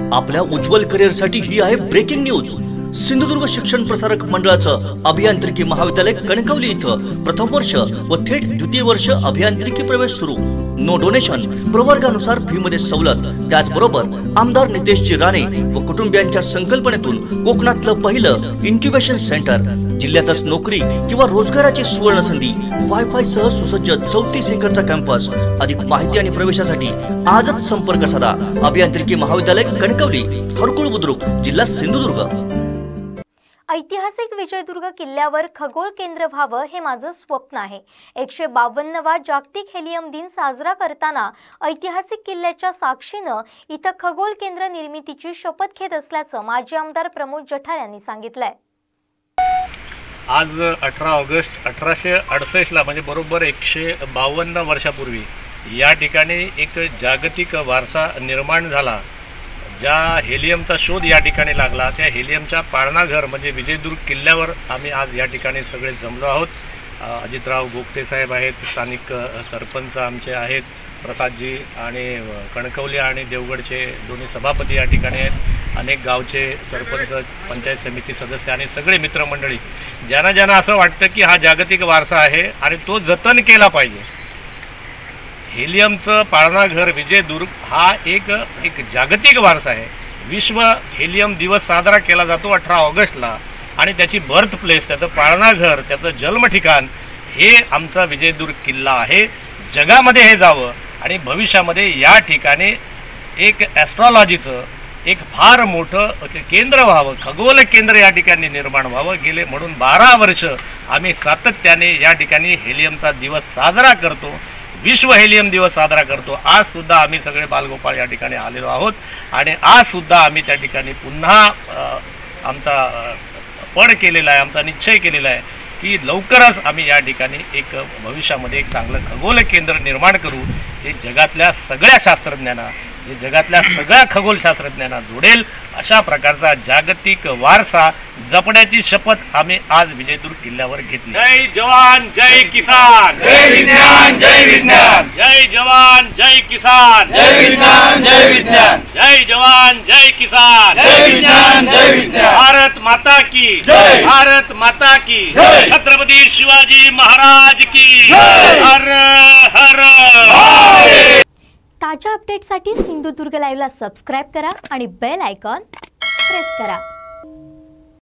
आपल्या उज्ज्वल करिअरसाठी ही आहे ब्रेकिंग न्यूज। सिंधुदुर्ग शिक्षण प्रसारक मंडळाचं अभियांत्रिकी महाविद्यालय कणकवली इथं प्रथम वर्ष व थेट द्वितीय वर्ष अभियांत्रिकी प्रवेश सुरू। नो डोनेशन, प्रवर्गानुसार फी मध्ये सवलत। त्याचबरोबर आमदार नितेशजी राणे व कुटुंबियांच्या संकल्पनेतून कोकणातलं पहिलं इन्क्युबेशन सेंटर। जिल्ह्यातच नोकरी किंवा रोजगाराची सुवर्ण संधी। वायफाय सह सुसज्ज 34 एकरचा कॅम्पस। अधिक माहिती आणि प्रवेशासाठी आजच संपर्क साधा। अभियांत्रिकी महाविद्यालय कणकवली, हरकुळ बुद्रुक, जिल्हा सिंधुदुर्ग। ऐतिहासिक विजयदुर्ग किल्ल्यावर खगोल केंद्र व्हावं हे माझं स्वप्न आहे। 152वा जागतिक हेलियम दिन साजरा करताना ऐतिहासिक किल्ल्याच्या साक्षीनं इथं खगोल केंद्र निर्मितीची शपथ घेत असल्याचं माजी आमदार प्रमोद जठार यांनी सांगितलंय। आज 18 ऑगस्ट 1868 ला म्हणजे बरोबर 152 वर्षापूर्वी या ठिकाणी एक जागतिक वारसा निर्माण झाला। ज्या हेलियमचा शोध या ठिकाणी लागला त्या हेलियमच्या पाळणाघर म्हणजे विजयदुर्ग किल्ल्यावर आम्ही आज या ठिकाणी सगळे जमलो आहोत। अजितराव गोगटे साहेब आहेत, स्थानिक सरपंच आमचे आहेत, प्रसादजी आणि कणकवली आणि देवगडचे दोन्ही सभापती या ठिकाणी आहेत, अनेक गावचे सरपंच, पंचायत समिती सदस्य आणि सगळे मित्रमंडळी ज्यांना ज्यांना असं वाटतं की हा जागतिक वारसा आहे आणि तो जतन केला पाहिजे। हेलियमचं पाळणाघर विजयदुर्ग हा एक जागतिक वारसा आहे। विश्व हेलियम दिवस साजरा केला जातो 18 ऑगस्टला आणि त्याची बर्थ प्लेस, त्याचं पाळणाघर, त्याचं जन्म ठिकाण हे आमचा विजयदुर्ग किल्ला आहे। जगामध्ये हे जावं आणि भविष्यामध्ये या ठिकाणी एक ॲस्ट्रॉलॉजीचं एक फार मोठं केंद्र व्हावं, खगोल केंद्र या ठिकाणी निर्माण व्हावं। गेले म्हणून 12 वर्ष आम्ही सातत्याने या ठिकाणी हेलियमचा दिवस साजरा करतो, विश्व हेलियम दिवस साजरा करतो। आज सुद्धा आम्ही सगळे बालगोपाळ या ठिकाणी आलेलो आहोत आणि आज सुद्धा आम्ही त्या ठिकाणी पुन्हा आमचा पण केलेला आहे, आमचा निश्चय केलेला आहे की लवकरच आम्ही या ठिकाणी एक भविष्यामध्ये एक चांगलं खगोल केंद्र निर्माण करू, जे जगातल्या सगळ्या शास्त्रज्ञांना, जे जगातल्या सगळ्या खगोलशास्त्रज्ञांना जोडेल अशा प्रकारचा जागतिक वारसा जपण्याची शपथ आम्ही आज विजयदुर्ग किल्ल्यावर घेतली। जय जवान जय किसान, जय विज्ञान जय विज्ञान, जय जवान जय किसान, जय विज्ञान जय विज्ञान, जय जवान जय किसान, जय विज्ञान जय विज्ञान। भारत माता की जय, भारत माता की जय, छत्रपती शिवाजी महाराज की जय। हर हर। ताज्या अपडेटसाठी सिंधुदुर्ग लाईव्हला सबस्क्राइब करा आणि बेल आयकॉन प्रेस करा।